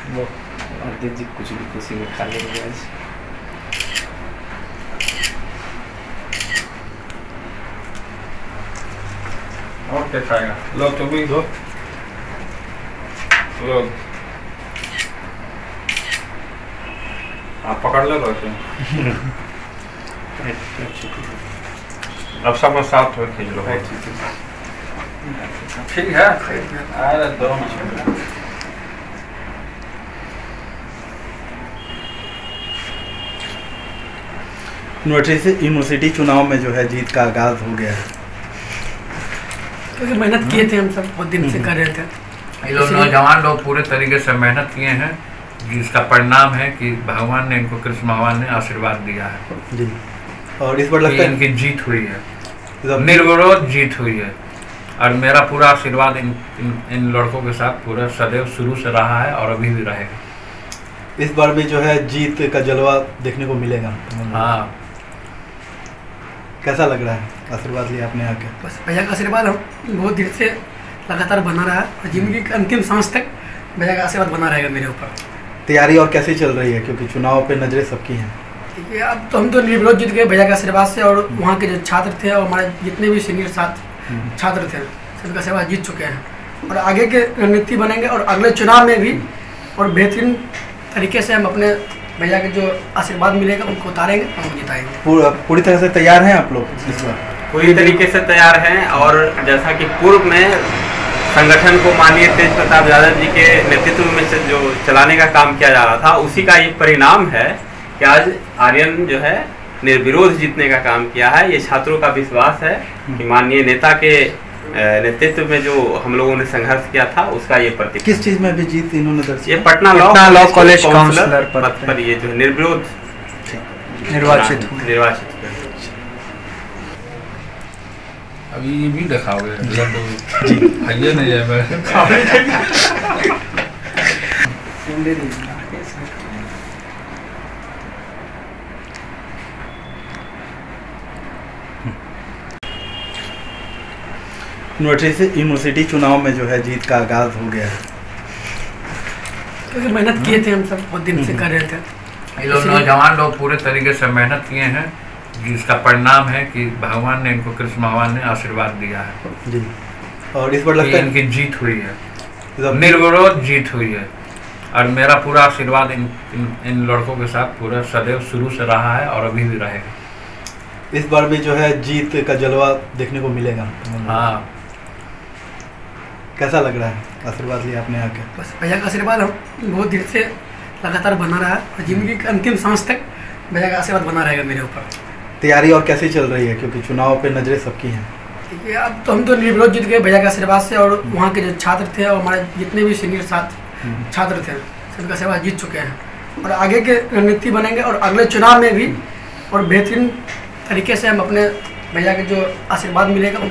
वो अर्जित जी कुछ भी खुशी में खा लेंगे आज। और क्या खाएगा? लो तुम भी दो। लो आप पकड़ लो तो अब सब साथ में खींच लो। ठीक है। अरे दो यूनिवर्सिटी चुनाव में जो है जीत का आगाज हो गया है, क्योंकि मेहनत किए थे हम सब, बहुत दिन से कर रहे थे। ये लोग नौजवान लोग पूरे तरीके से मेहनत किए हैं, जिसका परिणाम है कि भगवान ने इनको, कृष्ण भगवान ने आशीर्वाद दिया है जी। और इस बार लगता है इनकी जीत हुई है, निर्विरोध जीत हुई है। और मेरा पूरा आशीर्वाद इन लड़कों के साथ पूरा सदैव शुरू से रहा है और अभी भी रहेगा। इस बार भी जो है जीत का जलवा देखने को मिलेगा। हाँ, कैसा लग रहा है आशीर्वाद लिया आपने आके? बस भैया का आशीर्वाद हम बहुत दिन से लगातार बना रहा है और जिंदगी के अंतिम सांस तक भैया का आशीर्वाद बना रहेगा मेरे ऊपर। तैयारी और कैसे चल रही है, क्योंकि चुनाव पे नजरें सबकी हैं? ठीक है, अब तो हम तो निर्विरोध जीत गए भैया के आशीर्वाद से, और वहाँ के जो छात्र थे और हमारे जितने भी सीनियर छात्र थे सबका आशीर्वाद जीत चुके हैं। और आगे के रणनीति बनेंगे और अगले चुनाव में भी और बेहतरीन तरीके से हम अपने भैया के जो आशीर्वाद मिलेगा उनको उतारेंगे और उनको जिताएंगे। पूरी तरह से तैयार हैं आप लोग इस बार? पूरी तरीके से तैयार हैं। और जैसा कि पूर्व में संगठन को माननीय तेज प्रताप यादव जी के नेतृत्व में से जो चलाने का काम किया जा रहा था, उसी का एक परिणाम है कि आज आर्यन जो है निर्विरोध जीतने का काम किया है। ये छात्रों का विश्वास है कि माननीय नेता के नेतृत्व में जो हम लोगों ने संघर्ष किया था उसका ये प्रतीक। किस चीज में भी जीत इन्होंने दर्ज? ये पटना लॉ कॉलेज काउंसलर पद पर ये जो निर्विरोध निर्वाचित। अभी ये भी दिखाओगे भैया नहीं है मैं यूनिवर्सिटी चुनाव में जो है जीत का आगाज हो गया है, क्योंकि मेहनत किए थे हम सब, बहुत दिन से कर रहे थे। ये लोग नौजवान लोग पूरे तरीके से मेहनत किए हैं, जिसका परिणाम है कि भगवान ने इनको, कृष्ण भगवान ने आशीर्वाद दिया है जी। और इस बार लगता है इनकी जीत हुई है, निर्विरोध जीत हुई है। और मेरा पूरा आशीर्वाद इन लड़कों के साथ पूरा सदैव शुरू से रहा है और अभी भी रहेगा। इस बार भी जो है जीत का जलवा देखने को मिलेगा। हाँ, कैसा लग रहा है आशीर्वाद लिया आपने आके? बस भैया का आशीर्वाद हम बहुत दिन से लगातार बना रहा है और जिंदगी के अंतिम सांस तक भैया का आशीर्वाद बना रहेगा मेरे ऊपर। तैयारी और कैसे चल रही है, क्योंकि चुनाव पे नजरें सबकी हैं? ठीक है, अब तो हम तो निर्विरोध जीत गए भैया के आशीर्वाद से, और वहाँ के जो छात्र थे और हमारे जितने भी सीनियर छात्र थे सबका आशीर्वाद जीत चुके हैं। और आगे के रणनीति बनेंगे और अगले चुनाव में भी और बेहतरीन तरीके से हम अपने भैया के जो आशीर्वाद मिलेगा